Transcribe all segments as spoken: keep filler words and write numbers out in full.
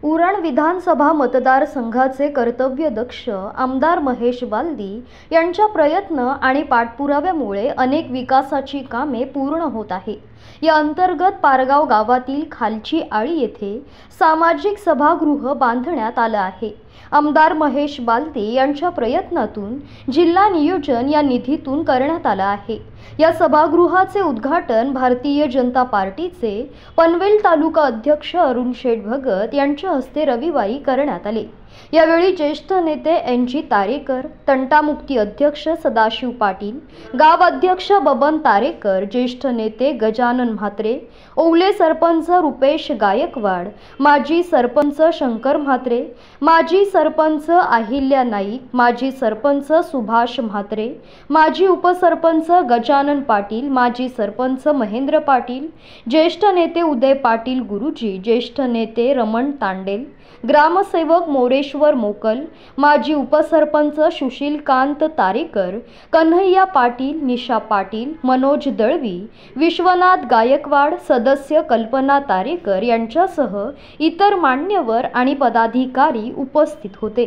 उरण विधानसभा मतदारसंघाचे कर्तव्यदक्ष आमदार महेश बालदी यांच्या प्रयत्न आणि पाठपुराव्यामुळे अनेक विकासाची कामे पूर्ण होत आहे। या अंतर्गत पारगाव गावातील खालची आळी येथे सामाजिक सभागृह बांधण्यात आले आहे। आमदार महेश बालदी यांच्या प्रयत्नातून जिल्हा नियोजन या निधीतून करण्यात आले आहे। या सभागृहाचे उद्घाटन भारतीय जनता पार्टीचे पनवेल तालुका अध्यक्ष अरुण शेठ भगत यांच्या हस्ते रविवारी करण्यात आले। यावेळी ज्येष्ठ नेते एन जी तारेकर, तंटामुक्ती अध्यक्ष सदाशिव पाटील, गाव अध्यक्ष बबन तारेकर, ज्येष्ठ नेते गजानन म्हात्रे, ओवले सरपंच रुपेश गायकवाड, माजी सरपंच शंकर म्हात्रे, माजी सरपंच अहिल्या नाईक, माजी सरपंच सुभाष म्हात्रे, माजी उपसरपंच गजानन पाटील, माजी सरपंच महेंद्र पाटील, ज्येष्ठ नेते उदय पाटील गुरुजी, ज्येष्ठ नेते रमण तांडेल, ग्रामसेवक मोरेश्वर मोकल, माजी उपसरपंच सुशीलकांत तारेकर, कन्हैया पाटील, निशा पाटील, मनोज दळवी, विश्वनाथ गायकवाड, सदस्य कल्पना तारेकर यांच्यासह इतर मान्यवर आणि पदाधिकारी उपस्थित होते।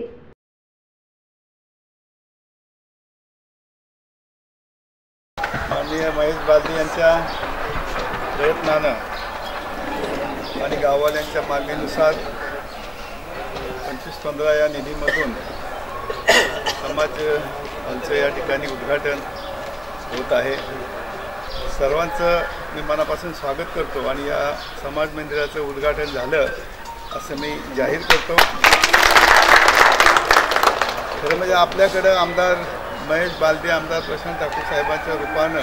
माननीय महेश बालदी यांच्या प्रयत्नानं आणि गाववाल्यांच्या मागणीनुसार पंचवीस पंधरा या निधीमधून समाज हॉलचं या ठिकाणी उद्घाटन होत आहे। सर्वांचं मी मनापासून स्वागत करतो आणि या समाज मंदिराचं उद्घाटन झालं असं मी जाहीर करतो। खरं म्हणजे आपल्याकडं आमदार महेश बालदी, आमदार प्रशांत ठाकूर साहेबांच्या रूपानं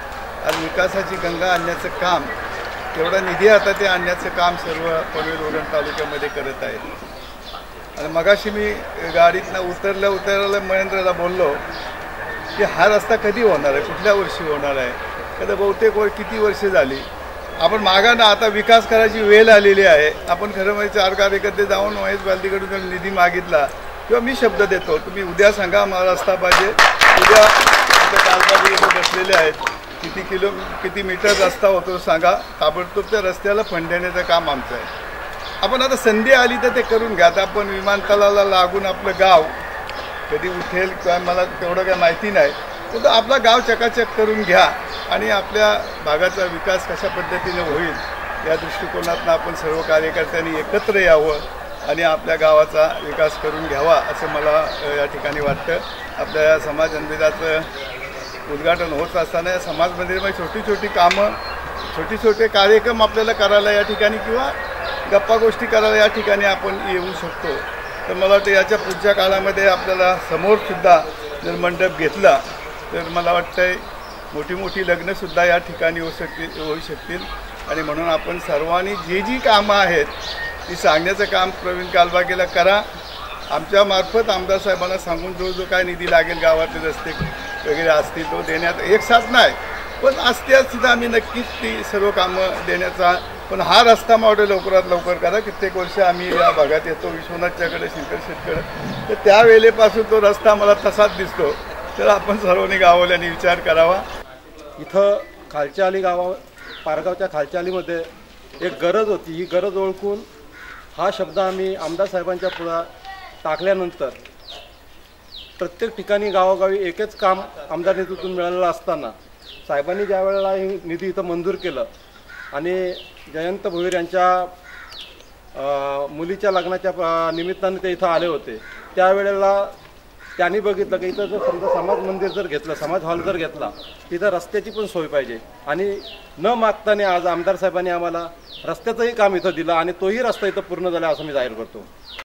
आज विकासाची गंगा आणण्याचं काम, तेवढा निधी आता ते आणण्याचं काम सर्व पनवेल उरण तालुक्यामध्ये करत आहेत। आणि मगाशी मी गाडीतनं उतरल्या उतरल्या महेंद्रला बोललो की हा रस्ता कधी होणार आहे, कुठल्या वर्षी होणार आहे, कधी बहुतेक वर किती वर्षे झाली। आपण मागानं आता विकास करायची वेळ आलेली आहे। आपण खरं म्हणजे चार कार्यकर्ते जाऊन महेश बालदीकडून जर निधी मागितला किंवा मी शब्द देतो, तुम्ही उद्या सांगा मला रस्ता पाहिजे, उद्या आता कालबाजी इथे बसलेले आहेत, किती किलो किती मीटर रस्ता होतो सांगा, ताबडतोब त्या रस्त्याला फंड देण्याचं काम आमचं आहे। आपण आता संधी आली तर ते करून घ्या। आता आपण विमानतळाला लागून आपलं गाव कधी उठेल किंवा मला तेवढं काय माहिती नाही, तर आपला गाव चकाचक करून घ्या आणि आपल्या भागाचा विकास कशा पद्धतीने होईल या दृष्टिकोनातून आपण सर्व कार्यकर्त्यांनी एकत्र यावं आणि आपल्या गावाचा विकास करून घ्यावा असं मला या ठिकाणी वाटतं। आपल्या या समाज मंदिराचं उद्घाटन होत असताना या समाज मंदिरामध्ये छोटी छोटी कामं, छोटे छोटे कार्यक्रम आपल्याला करायला या ठिकाणी किंवा गप्पा गोष्टी करायला या ठिकाणी आपण येऊ शकतो। तर मला वाटतं याच्या पुढच्या काळामध्ये आपल्याला समोरसुद्धा जर मंडप घेतला तर मला वाटतं मोठी मोठी लग्नसुद्धा या ठिकाणी होऊ शकतील होऊ शकतील आणि म्हणून आपण सर्वांनी जी जी कामं आहेत ती सांगण्याचं काम प्रवीण कालबागेला करा। आमच्यामार्फत आमदार साहेबांना सांगून जो जो काय निधी लागेल गावातले रस्ते वगैरे असतील तो देण्यात एक साथ नाही, पण असत्याच सुद्धा आम्ही नक्कीच ती सर्व कामं देण्याचा, पण हा रस्ता मॉडेल लवकरात लवकर करा। कित्येक वर्ष आम्ही या भागात येतो विश्वनाथच्याकडे, शंकर शेठकडे, तर त्यावेळेपासून तो रस्ता मला तसाच दिसतो। तर आपण सर्वांनी गाववाल्यांनी विचार करावा। इथं खालच्या आली गावा पारगावच्या खालच्या आलीमध्ये एक गरज होती, ही गरज ओळखून हा शब्द आम्ही आमदार साहेबांच्या पुढे टाकल्यानंतर प्रत्येक ठिकाणी गावोगावी एकच काम आमदार निधीतून मिळालेलं असताना साहेबांनी ज्या वेळेला हे निधी इथं मंजूर केलं आणि जयंत भोईर यांच्या मुलीच्या लग्नाच्या निमित्ताने ते इथं आले होते, त्यावेळेला त्यांनी बघितलं की इथं जर समजा समाज मंदिर जर घेतलं, समाज हॉल जर घेतला, तिथं रस्त्याची पण सोय पाहिजे आणि न मागताना आज आमदार साहेबांनी आम्हाला रस्त्याचंही काम इथं दिलं आणि तोही रस्ता इथं पूर्ण झाला असं मी जाहीर करतो।